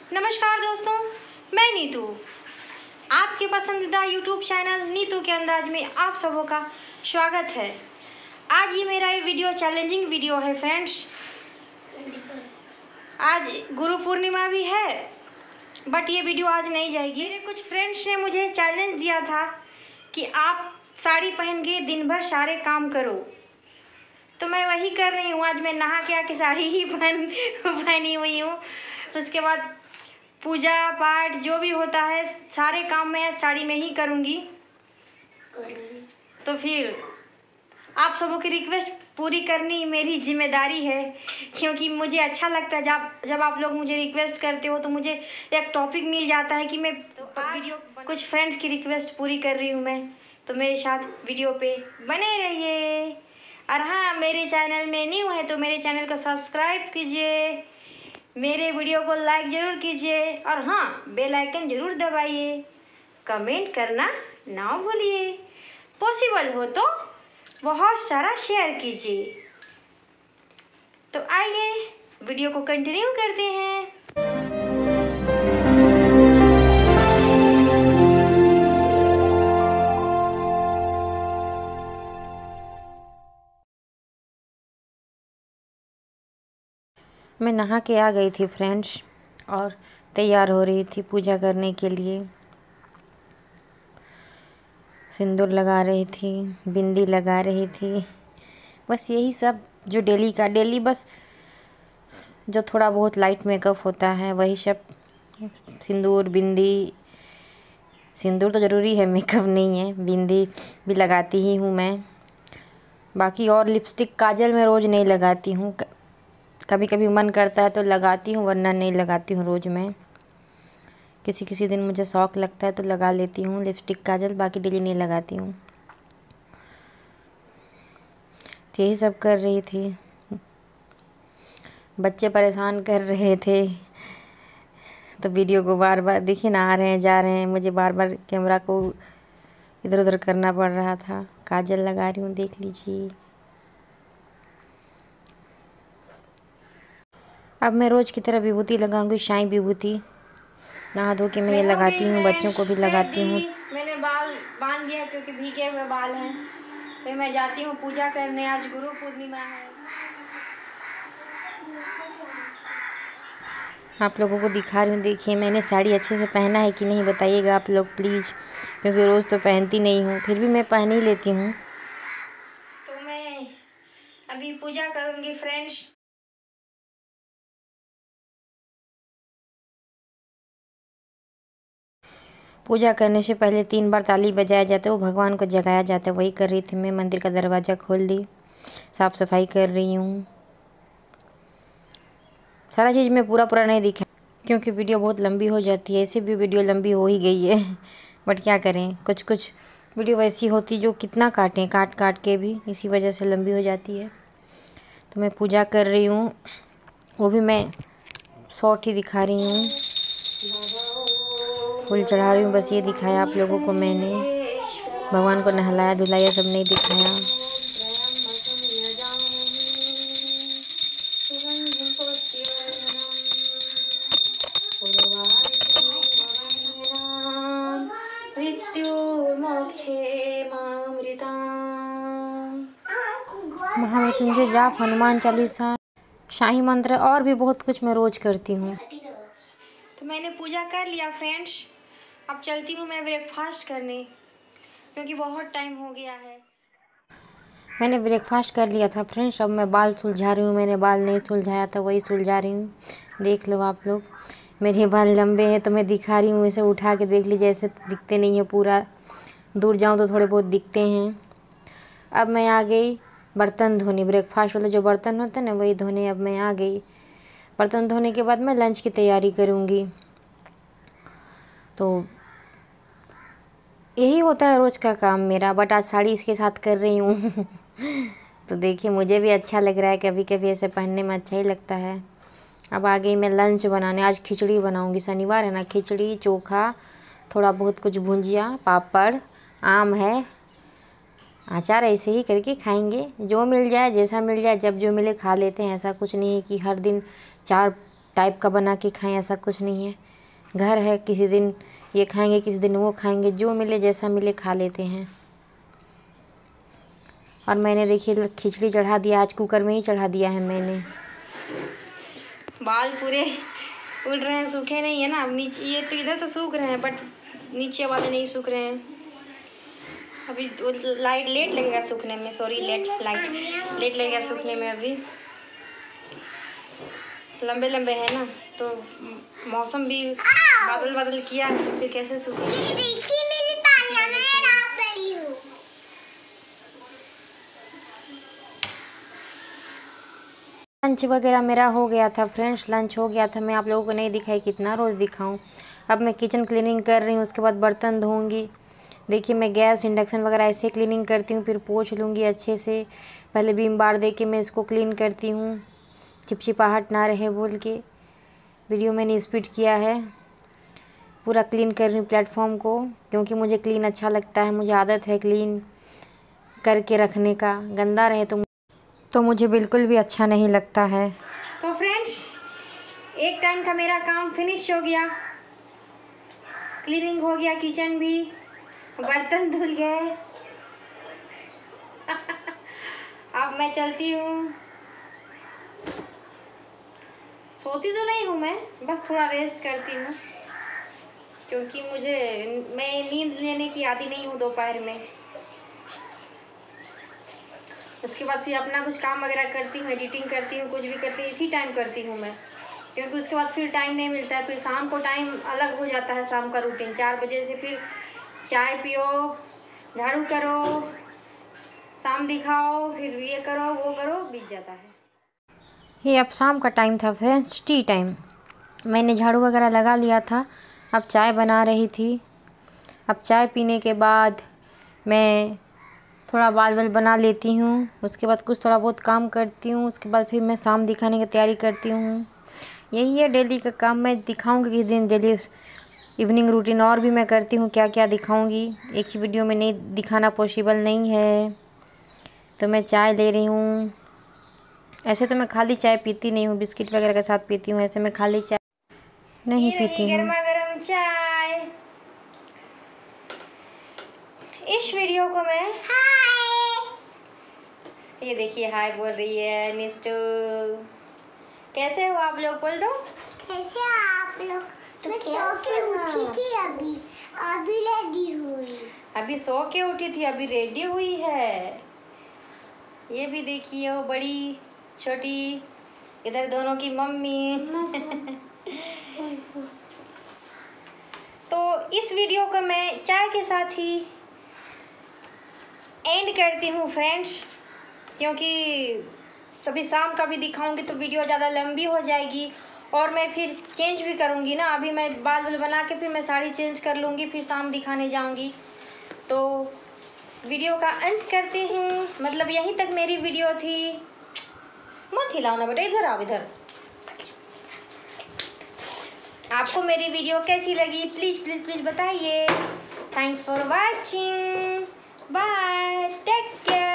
नमस्कार दोस्तों, मैं नीतू। आपके पसंदीदा यूट्यूब चैनल नीतू के अंदाज में आप सबों का स्वागत है। आज ये मेरा ये वीडियो चैलेंजिंग वीडियो है फ्रेंड्स। आज गुरु पूर्णिमा भी है, बट ये वीडियो आज नहीं जाएगी। मेरे कुछ फ्रेंड्स ने मुझे चैलेंज दिया था कि आप साड़ी पहन के दिन भर सारे काम करो, तो मैं वही कर रही हूँ। आज मैं नहा के आके साड़ी ही पहनी हुई हूँ। उसके बाद पूजा पाठ जो भी होता है सारे काम मैं साड़ी में ही करूँगी। तो फिर आप सबों की रिक्वेस्ट पूरी करनी मेरी जिम्मेदारी है, क्योंकि मुझे अच्छा लगता है जब आप लोग मुझे रिक्वेस्ट करते हो तो मुझे एक टॉपिक मिल जाता है कि मैं वीडियो कुछ फ्रेंड्स की रिक्वेस्ट पूरी कर रही हूँ मैं। तो मेरे साथ वीडियो पे बने रहिए। और हाँ, मेरे चैनल में न्यू है तो मेरे चैनल को सब्सक्राइब कीजिए, मेरे वीडियो को लाइक ज़रूर कीजिए और हाँ, बेल आइकन ज़रूर दबाइए। कमेंट करना ना भूलिए। पॉसिबल हो तो बहुत सारा शेयर कीजिए। तो आइए वीडियो को कंटिन्यू करते हैं। मैं नहा के आ गई थी फ्रेंड्स और तैयार हो रही थी पूजा करने के लिए। सिंदूर लगा रही थी, बिंदी लगा रही थी, बस यही सब जो डेली बस जो थोड़ा बहुत लाइट मेकअप होता है वही सब। सिंदूर बिंदी, सिंदूर तो ज़रूरी है, मेकअप नहीं है। बिंदी भी लगाती ही हूँ मैं। बाकी और लिपस्टिक काजल मैं रोज़ नहीं लगाती हूँ, कभी कभी मन करता है तो लगाती हूँ, वरना नहीं लगाती हूँ रोज़ मैं। किसी दिन मुझे शौक़ लगता है तो लगा लेती हूँ लिपस्टिक काजल, बाकी डेली नहीं लगाती हूँ। तो यही सब कर रही थी। बच्चे परेशान कर रहे थे तो वीडियो को बार बार देखिए ना, आ रहे हैं जा रहे हैं, मुझे बार बार कैमरा को इधर उधर करना पड़ रहा था। काजल लगा रही हूँ, देख लीजिए। अब मैं रोज़ की तरह विभूति लगाऊंगी, शाही विभूति। नहा धो के मैं ये लगाती हूँ, बच्चों को भी लगाती हूँ। मैंने बाल बांध दिया क्योंकि भीगे हुए बाल हैं। फिर मैं जाती हूँ पूजा करने, आज गुरु पूर्णिमा है। आप लोगों को दिखा रही हूँ, देखिए मैंने साड़ी अच्छे से पहना है कि नहीं बताइएगा आप लोग प्लीज़, क्योंकि रोज़ तो पहनती नहीं हूँ, फिर भी मैं पहन ही लेती हूँ। तो मैं अभी पूजा करूँगी फ्रेंड्स। पूजा करने से पहले 3 बार ताली बजाया जाता है, वो भगवान को जगाया जाता है, वही कर रही थी मैं। मंदिर का दरवाज़ा खोल दी, साफ़ सफाई कर रही हूँ। सारा चीज़ मैं पूरा नहीं दिखा क्योंकि वीडियो बहुत लंबी हो जाती है। ऐसे भी वीडियो लंबी हो ही गई है, बट क्या करें, कुछ वीडियो वैसी होती जो कितना काटें, काट के भी इसी वजह से लंबी हो जाती है। तो मैं पूजा कर रही हूँ, वो भी मैं शॉर्ट ही दिखा रही हूँ। फूल चढ़ा रही हूँ, बस ये दिखाया आप लोगों को मैंने। भगवान को नहलाया धुलाया सब नहीं दिखाया। महामृत्युंजय जाप, हनुमान चालीसा, शाही मंत्र और भी बहुत कुछ मैं रोज़ करती हूँ। तो मैंने पूजा कर लिया फ्रेंड्स। अब चलती हूँ मैं ब्रेकफास्ट करने, क्योंकि बहुत टाइम हो गया है। मैंने ब्रेकफास्ट कर लिया था फ्रेंड्स। अब मैं बाल सुलझा रही हूँ, मैंने बाल नहीं सुलझाया था, वही सुलझा रही हूँ। देख लो आप लोग, मेरे बाल लंबे हैं तो मैं दिखा रही हूँ। इसे उठा के देख लीजिए, ऐसे दिखते नहीं है, पूरा दूर जाऊँ तो थोड़े बहुत दिखते हैं। अब मैं आ गई बर्तन धोने, ब्रेकफास्ट वाले जो बर्तन होते हैं ना वही धोने अब मैं आ गई। बर्तन धोने के बाद मैं लंच की तैयारी करूँगी। तो यही होता है रोज़ का काम मेरा, बट आज साड़ी इसके साथ कर रही हूँ तो देखिए मुझे भी अच्छा लग रहा है, कभी कभी ऐसे पहनने में अच्छा ही लगता है। अब आ गई मैं लंच बनाने। आज खिचड़ी बनाऊँगी, शनिवार है ना। खिचड़ी, चोखा, थोड़ा बहुत कुछ भुजिया, पापड़, आम है, अचार, ऐसे ही करके खाएंगे। जो मिल जाए, जैसा मिल जाए, जब जो मिले खा लेते हैं। ऐसा कुछ नहीं है कि हर दिन 4 टाइप का बना के खाएं, ऐसा कुछ नहीं है। घर है, किसी दिन ये खाएंगे, किसी दिन वो खाएंगे, जो मिले जैसा मिले खा लेते हैं। और मैंने देखिए खिचड़ी चढ़ा दिया, आज कुकर में ही चढ़ा दिया है मैंने। बाल पूरे उड़ रहे हैं, सूखे नहीं है ना। अब नीचे ये तो इधर तो सूख रहे हैं बट नीचे वाले नहीं सूख रहे हैं। अभी लाइट लेट लगेगा सूखने में, सॉरी लेट लगेगा सूखने में। अभी लंबे लंबे हैं ना, तो मौसम भी बादल किया है, तो फिर कैसे सूखेगा। लंच वगैरह मेरा हो गया था फ्रेंड्स, लंच हो गया था। मैं आप लोगों को नहीं दिखाई, कितना रोज़ दिखाऊं। अब मैं किचन क्लीनिंग कर रही हूँ, उसके बाद बर्तन धोऊंगी। देखिए मैं गैस इंडक्शन वगैरह ऐसे क्लीनिंग करती हूँ, फिर पोंछ लूँगी अच्छे से। पहले विम बार दे के मैं इसको क्लीन करती हूँ, चिपचिपाहट ना रहे बोल के। वीडियो मैंने स्पीड किया है, पूरा क्लीन कर रही हूँ प्लेटफॉर्म को, क्योंकि मुझे क्लीन अच्छा लगता है। मुझे आदत है क्लीन करके रखने का, गंदा रहे तो मुझे बिल्कुल भी अच्छा नहीं लगता है। तो फ्रेंड्स, एक टाइम का मेरा काम फिनिश हो गया, क्लीनिंग हो गया, किचन भी, बर्तन धुल गए। अब मैं चलती हूँ। सोती तो नहीं हूँ मैं, बस थोड़ा रेस्ट करती हूँ, क्योंकि मैं नींद लेने की आदी नहीं हूँ दोपहर में। उसके बाद फिर अपना कुछ काम वगैरह करती हूँ, एडिटिंग करती हूँ, कुछ भी करती हूँ, इसी टाइम करती हूँ मैं, क्योंकि उसके बाद फिर टाइम नहीं मिलता है। फिर शाम को टाइम अलग हो जाता है, शाम का रूटीन 4 बजे से फिर चाय पियो, झाड़ू करो, शाम दिखाओ, फिर ये करो वो करो, बीत जाता है। ये अब शाम का टाइम था फ्रेंड्स, टी टाइम। मैंने झाड़ू वगैरह लगा लिया था, अब चाय बना रही थी। अब चाय पीने के बाद मैं थोड़ा बाल बना लेती हूँ, उसके बाद कुछ थोड़ा बहुत काम करती हूँ, उसके बाद फिर मैं शाम दिखाने की तैयारी करती हूँ। यही है डेली का काम। मैं दिखाऊंगी किस दिन डेली इवनिंग रूटीन, और भी मैं करती हूँ, क्या क्या दिखाऊंगी। एक ही वीडियो में नहीं दिखाना पॉसिबल नहीं है। तो मैं चाय ले रही हूँ। ऐसे तो मैं खाली चाय पीती नहीं हूँ, बिस्किट वगैरह के साथ पीती हूँ, ऐसे मैं खाली चाय नहीं पीती हूँ। गर्मा गर्म चाय। इस वीडियो को मैं ये देखिए हाय बोल रही है निष्ठू। कैसे हो आप लोग, बोल दो। कैसे हो आप लोग? तो मैं सो के उठी थी, अभी रेडी हुई। अभी सो के उठी थी, अभी रेडी हुई है। ये भी देखिए वो बड़ी छोटी, इधर दोनों की मम्मी। तो इस वीडियो को मैं चाय के साथ ही एंड करती हूँ फ्रेंड्स, क्योंकि अभी शाम का भी दिखाऊंगी तो वीडियो ज़्यादा लंबी हो जाएगी, और मैं फिर चेंज भी करूँगी ना। अभी मैं बाल बना के फिर मैं साड़ी चेंज कर लूँगी, फिर शाम दिखाने जाऊँगी। तो वीडियो का अंत करते हैं, मतलब यहीं तक मेरी वीडियो थी। मत हिलाओ ना बेटा, इधर आओ इधर। आपको मेरी वीडियो कैसी लगी प्लीज़ प्लीज़ प्लीज़ बताइए। Thanks for watching, bye, take care.